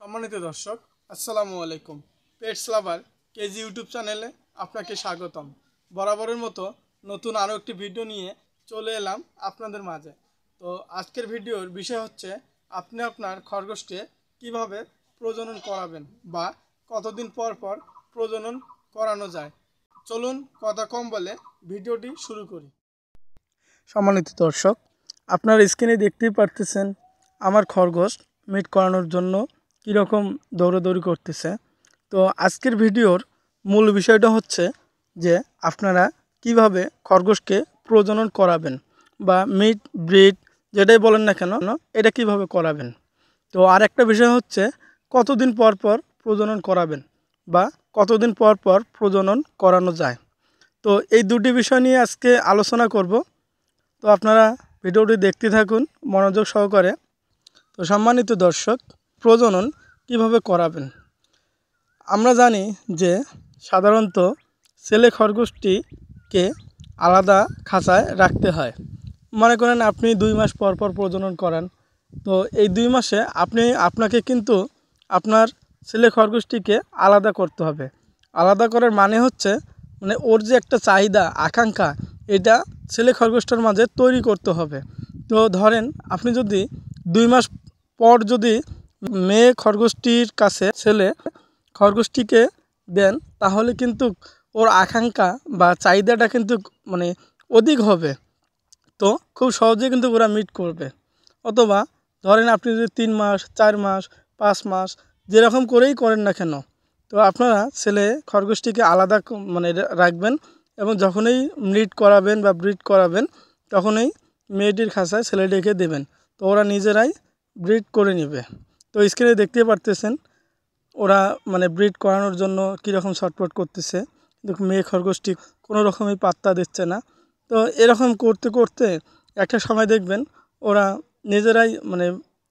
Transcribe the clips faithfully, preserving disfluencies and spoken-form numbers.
সম্মানিত দর্শক, আসসালামু আলাইকুম। পেটস লাভার কেজি ইউটিউব চ্যানেলে আপনাকে স্বাগতম। বরাবরের মতো নতুন আরও একটি ভিডিও নিয়ে চলে এলাম আপনাদের মাঝে। তো আজকের ভিডিওর বিষয় হচ্ছে আপনি আপনার খরগোশকে কিভাবে প্রজনন করাবেন বা কতদিন পর পর প্রজনন করানো যায়। চলুন কথা কম বলে ভিডিওটি শুরু করি। সম্মানিত দর্শক, আপনার স্ক্রিনে দেখতেই পারতেছেন আমার খরগোশ মিট করানোর জন্য কীরকম দৌড়াদৌড়ি করতেছে। তো আজকের ভিডিওর মূল বিষয়টা হচ্ছে যে আপনারা কিভাবে খরগোশকে প্রজনন করাবেন বা মিট ব্রিড যেটাই বলেন না কেন এটা কিভাবে করাবেন। তো আর একটা বিষয় হচ্ছে কতদিন পর পর প্রজনন করাবেন বা কতদিন পর পর প্রজনন করানো যায়। তো এই দুটি বিষয় নিয়ে আজকে আলোচনা করব। তো আপনারা ভিডিওটি দেখতে থাকুন মনোযোগ সহকারে। তো সম্মানিত দর্শক, প্রজনন কিভাবে করাবেন। আমরা জানি যে সাধারণত ছেলে খরগোশটিকে আলাদা খাঁচায় রাখতে হয়। মনে করেন আপনি দুই মাস পর পর প্রজনন করান, তো এই দুই মাসে আপনি আপনাকে কিন্তু আপনার ছেলে খরগোশটিকে আলাদা করতে হবে। আলাদা করার মানে হচ্ছে মানে ওর যে একটা চাহিদা আকাঙ্ক্ষা, এটা ছেলে খরগোশটার মাঝে তৈরি করতে হবে। তো ধরেন আপনি যদি দুই মাস পর যদি মেয়ে খরগোশটির কাছে ছেলে খরগোশটিকে দেন, তাহলে কিন্তু ওর আকাঙ্ক্ষা বা চাহিদাটা কিন্তু মানে অধিক হবে। তো খুব সহজে কিন্তু ওরা মিট করবে। অথবা ধরেন আপনি যদি তিন মাস চার মাস পাঁচ মাস যেরকম করেই করেন না কেন, তো আপনারা ছেলে খরগোশটিকে আলাদা মানে রাখবেন এবং যখনই মিট করাবেন বা ব্রিড করাবেন তখনই মেয়েটির খাঁচায় ছেলেটিকে দেবেন। তো ওরা নিজেরাই ব্রিড করে নেবে। তো স্ক্রিনে দেখতে পারতেছেন ওরা মানে ব্রিড করানোর জন্য কীরকম ছটফট করতেছে, কিন্তু মেয়ে খরগোশটি কোনো রকমই পাত্তা দিচ্ছে না। তো এরকম করতে করতে একটা সময় দেখবেন ওরা নিজেরাই মানে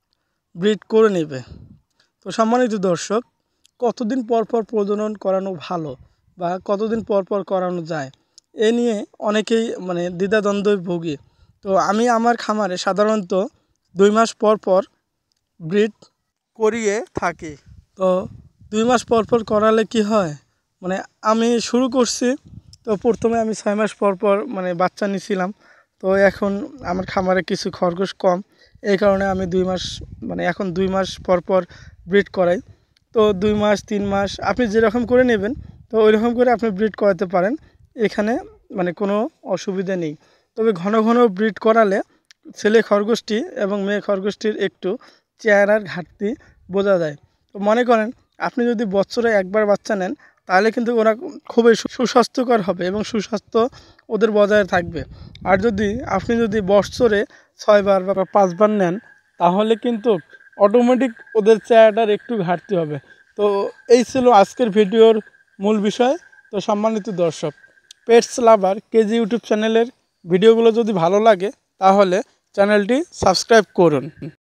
ব্রিড করে নেবে। তো সম্মানিত দর্শক, কতদিন পর পর প্রজনন করানো ভালো বা কতদিন পর পর করানো যায় এ নিয়ে অনেকেই মানে দ্বিধাদ্বন্দ্বে ভোগে। তো আমি আমার খামারে সাধারণত দুই মাস পর পর ব্রিড করিয়ে থাকি। তো দুই মাস পর পর করালে কি হয়, মানে আমি শুরু করছি তো প্রথমে আমি ছয় মাস পর পর মানে বাচ্চা নিয়েছিলাম। তো এখন আমার খামারে কিছু খরগোশ কম, এই কারণে আমি দুই মাস মানে এখন দুই মাস পর পর ব্রিড করাই। তো দুই মাস তিন মাস আপনি যেরকম করে নেবেন তো ওই রকম করে আপনি ব্রিড করাতে পারেন, এখানে মানে কোনো অসুবিধা নেই। তবে ঘন ঘন ব্রিড করালে ছেলে খরগোশটি এবং মেয়ে খরগোশটির একটু চেহারার ঘাটতি বোঝা যায়। তো মনে করেন আপনি যদি বছরে একবার বাচ্চা নেন তাহলে কিন্তু ওরা খুবই সুস্বাস্থ্যকর হবে এবং সুস্বাস্থ্য ওদের বজায় থাকবে। আর যদি আপনি যদি বছরে ছয়বার বা পাঁচবার নেন তাহলে কিন্তু অটোমেটিক ওদের চেহারাটার একটু ঘাটতি হবে। তো এই ছিল আজকের ভিডিওর মূল বিষয়। তো সম্মানিত দর্শক, পেটস লাভার কেজি ইউটিউব চ্যানেলের ভিডিওগুলো যদি ভালো লাগে তাহলে চ্যানেলটি সাবস্ক্রাইব করুন।